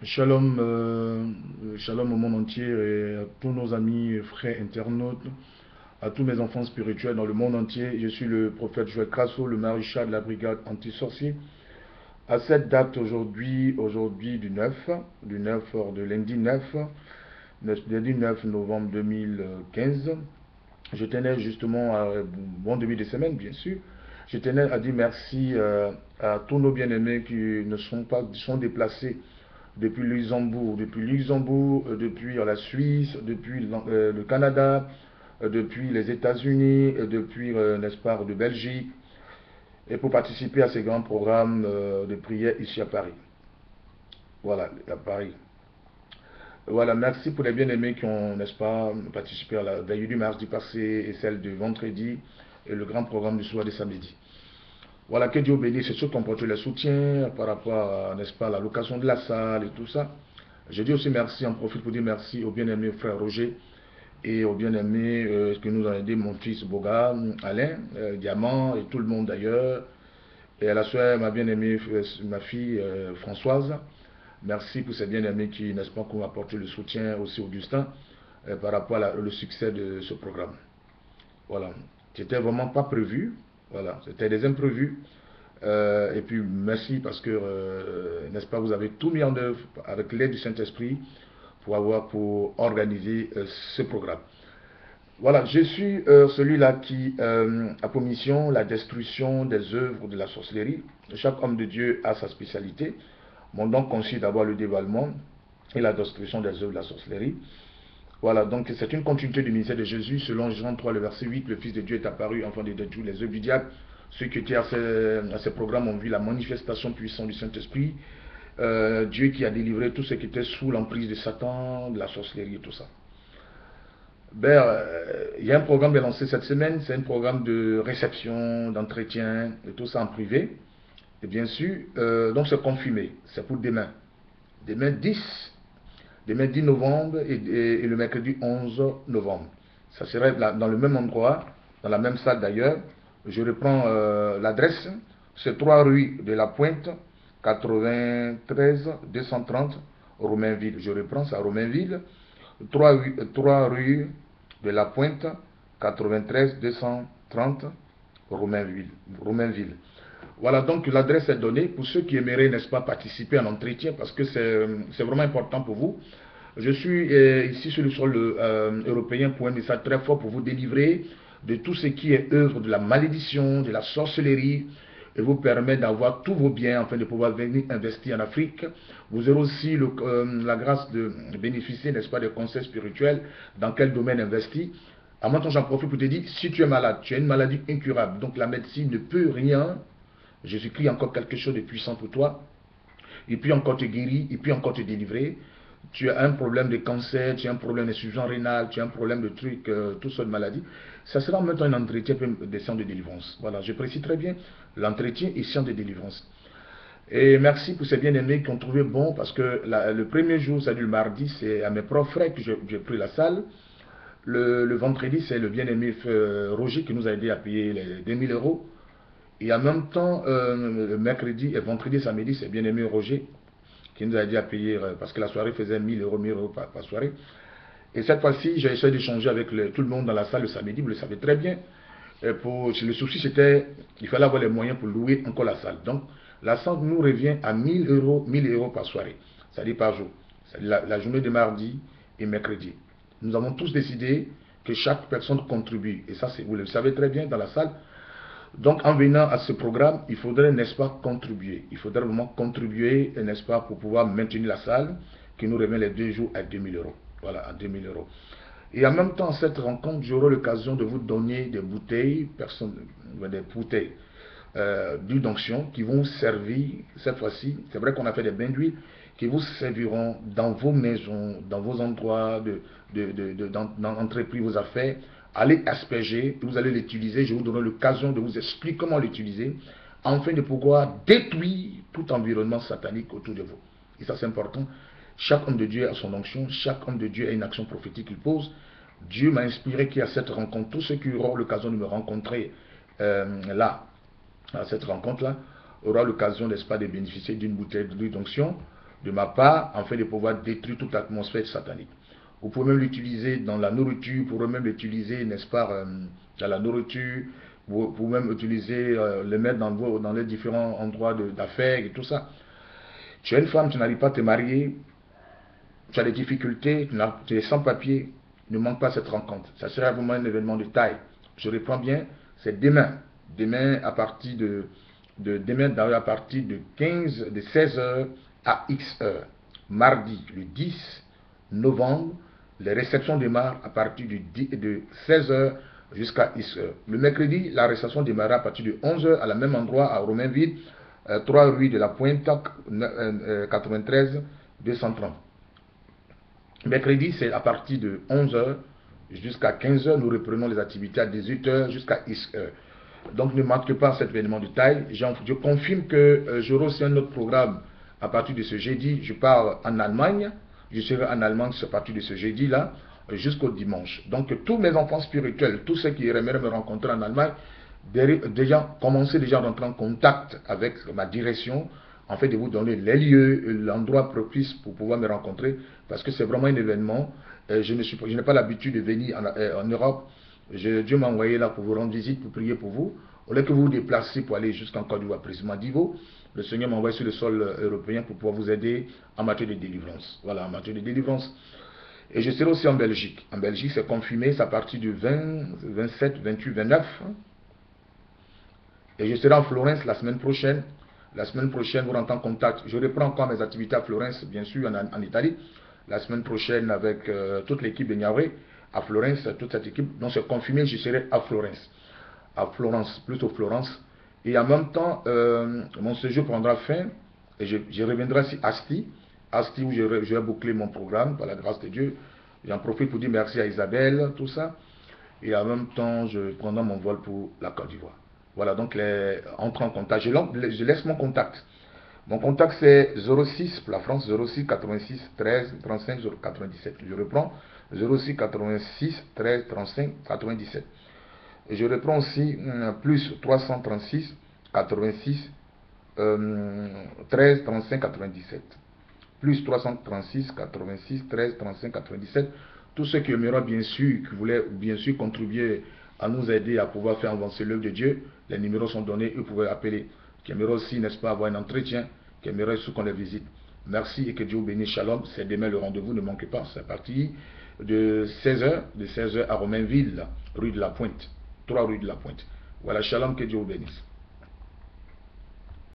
Shalom, shalom au monde entier et à tous nos amis, frères internautes, à tous mes enfants spirituels dans le monde entier. Je suis le prophète Joël Crasso, le maréchal de la brigade anti-sorcier. À cette date aujourd'hui du 9 de lundi 9 novembre 2015, je tenais justement à, bon début de semaine bien sûr, je tenais à dire merci à tous nos bien-aimés qui ne sont pas, qui sont déplacés depuis Luxembourg, depuis la Suisse, depuis le Canada, depuis les États-Unis, depuis, n'est-ce pas, de Belgique, et pour participer à ces grands programmes de prière ici à Paris. Voilà, à Paris. Voilà, merci pour les bien-aimés qui ont, n'est-ce pas, participé à la veille du mardi passé et celle de vendredi et le grand programme du soir de samedi. Voilà, que Dieu bénisse et ceux qui ont porté le soutien par rapport à, n'est-ce pas, la location de la salle et tout ça. Je dis aussi merci, en profite pour dire merci au bien-aimé frère Roger et au bien-aimé que nous a aidé mon fils Boga, Alain, Diamant et tout le monde d'ailleurs. Et à la soeur, ma bien-aimée, ma fille Françoise. Merci pour ces bien-aimés qui, n'est-ce pas, ont apporté le soutien aussi Augustin par rapport au succès de ce programme. Voilà. C'était vraiment pas prévu. Voilà. C'était des imprévus. Et puis merci parce que, n'est-ce pas, vous avez tout mis en œuvre avec l'aide du Saint-Esprit pour organiser ce programme. Voilà, je suis celui-là qui a pour mission la destruction des œuvres de la sorcellerie. Chaque homme de Dieu a sa spécialité. Mon don consiste d'abord le dévoilement et la destruction des œuvres de la sorcellerie. Voilà, donc c'est une continuité du ministère de Jésus. Selon Jean 3, le verset 8, le Fils de Dieu est apparu afin de détruire les œuvres du diable. Ceux qui étaient à ces programmes ont vu la manifestation puissante du Saint-Esprit. Dieu qui a délivré tous ceux qui étaient sous l'emprise de Satan, de la sorcellerie et tout ça. Ben, il y a un programme qui est lancé cette semaine, c'est un programme de réception, d'entretien et tout ça en privé. Et bien sûr, donc c'est confirmé, c'est pour demain. Demain 10, demain 10 novembre et le mercredi 11 novembre. Ça serait dans le même endroit, dans la même salle d'ailleurs. Je reprends l'adresse, c'est 3 rue de la Pointe, 93 230 Romainville. Je reprends ça, Romainville. 3 rue de la Pointe, 93 230 Romainville. Voilà, donc l'adresse est donnée pour ceux qui aimeraient, n'est-ce pas, participer à l'entretien parce que c'est vraiment important pour vous. Je suis ici sur le sol européen pour un message très fort pour vous délivrer de tout ce qui est œuvre de la malédiction, de la sorcellerie, et vous permettre d'avoir tous vos biens afin de pouvoir venir investir en Afrique. Vous aurez aussi la grâce de bénéficier, n'est-ce pas, des conseils spirituels dans quel domaine investir. En même temps, j'en profite pour te dire, si tu es malade, tu as une maladie incurable, donc la médecine ne peut rien. Jésus-Christ a encore quelque chose de puissant pour toi. Il peut encore te guérir, il peut encore te délivrer. Tu as un problème de cancer, tu as un problème d'insuffisance rénale, tu as un problème de trucs, toutes sortes de maladies. Ça sera en même temps un entretien des séances de délivrance. Voilà, je précise très bien, l'entretien et séance de délivrance. Et merci pour ces bien-aimés qui ont trouvé bon, parce que le premier jour, c'est le mardi, c'est à mes propres frais que j'ai pris la salle. Le vendredi, c'est le bien-aimé Roger qui nous a aidé à payer les 2000 euros. Et en même temps, le mercredi et vendredi, samedi, c'est bien-aimé Roger qui nous a dit à payer, parce que la soirée faisait 1000 euros par soirée. Et cette fois-ci, j'ai essayé d'échanger avec tout le monde dans la salle le samedi, vous le savez très bien. Le souci, c'était qu'il fallait avoir les moyens pour louer encore la salle. Donc, la salle nous revient à 1000 euros par soirée, c'est-à-dire par jour. C'est-à-dire la journée de mardi et mercredi. Nous avons tous décidé que chaque personne contribue. Et ça, vous le savez très bien dans la salle. Donc, en venant à ce programme, il faudrait, n'est-ce pas, contribuer. Il faudrait vraiment contribuer, n'est-ce pas, pour pouvoir maintenir la salle, qui nous revient les 2 jours à 2000 euros. Voilà, à 2000 euros. Et en même temps, cette rencontre, j'aurai l'occasion de vous donner des bouteilles, d'huile d'onction qui vont vous servir, cette fois-ci, c'est vrai qu'on a fait des bains d'huile, qui vous serviront dans vos maisons, dans vos endroits d'entreprise, vos affaires. Allez asperger, vous allez l'utiliser, je vous donnerai l'occasion de vous expliquer comment l'utiliser, afin de pouvoir détruire tout environnement satanique autour de vous. Et ça c'est important. Chaque homme de Dieu a son onction, chaque homme de Dieu a une action prophétique qu'il pose. Dieu m'a inspiré qu'il y a cette rencontre. Tous ceux qui auront l'occasion de me rencontrer à cette rencontre-là, aura l'occasion, n'est-ce pas, de bénéficier d'une bouteille d'huile d'onction de ma part, afin de pouvoir détruire toute atmosphère satanique. Vous pouvez même l'utiliser dans la nourriture, vous pouvez même l'utiliser, n'est-ce pas, dans la nourriture, vous pouvez même utiliser, le mettre dans les différents endroits d'affaires et tout ça. Tu es une femme, tu n'arrives pas à te marier, tu as des difficultés, tu es sans papier, ne manque pas cette rencontre. Ça sera vraiment un événement de taille. Je reprends bien, c'est demain. Demain à partir demain à partir de 16h à X mardi le 10 novembre, les réceptions démarrent à partir de 16h jusqu'à X. Le mercredi, la réception démarrera à partir de 11h à la même endroit à Romainville, 3 rue de la Pointe, 93 230. Mercredi, c'est à partir de 11h jusqu'à 15h. Nous reprenons les activités à 18h jusqu'à X. Donc ne manquez pas cet événement de taille. Je confirme que j'aurai aussi un autre programme à partir de ce jeudi. Je pars en Allemagne. Je serai en Allemagne à partir de ce jeudi-là jusqu'au dimanche. Donc tous mes enfants spirituels, tous ceux qui aimeraient me rencontrer en Allemagne, commencez déjà à rentrer en contact avec ma direction, en fait de vous donner les lieux, l'endroit propice pour pouvoir me rencontrer, parce que c'est vraiment un événement. Je n'ai pas l'habitude de venir en Europe. Dieu m'a envoyé là pour vous rendre visite, pour prier pour vous. Au lieu que vous vous déplacez pour aller jusqu'en Côte d'Ivoire, précisément d'Ivo, le Seigneur m'a envoyé sur le sol européen pour pouvoir vous aider en matière de délivrance. Voilà, en matière de délivrance. Et je serai aussi en Belgique. En Belgique, c'est confirmé, c'est à partir du 20, 27, 28, 29. Et je serai en Florence la semaine prochaine. La semaine prochaine, vous rentrez en contact. Je reprends encore mes activités à Florence, bien sûr, en Italie. La semaine prochaine, avec toute l'équipe de Niaoué, à Florence, toute cette équipe. Donc, c'est confirmé, je serai à Florence. À Florence, plutôt Florence. Et en même temps, mon séjour prendra fin. Et je reviendrai à Asti. Asti, où je vais boucler mon programme, par la grâce de Dieu. J'en profite pour dire merci à Isabelle, tout ça. Et en même temps, je prendrai mon vol pour la Côte d'Ivoire. Voilà, donc entre en contact. Je laisse mon contact. Mon contact c'est 06 pour la France, 06 86 13 35 97. Je reprends 06 86 13 35 97. Et je reprends aussi plus 336 86 13 35 97. Plus 336 86 13 35 97. Tous ceux qui aimeront bien sûr, qui voulaient bien sûr contribuer à nous aider à pouvoir faire avancer l'œuvre de Dieu, les numéros sont donnés, vous pouvez appeler. Qui aimeront aussi, n'est-ce pas, avoir un entretien, qui aimeront aussi qu'on les visite. Merci et que Dieu vous bénisse. Shalom. C'est demain le rendez-vous, ne manquez pas. C'est à partir de 16h à Romainville, rue de la Pointe. 3 rue de la Pointe. Voilà, shalom, que Dieu vous bénisse.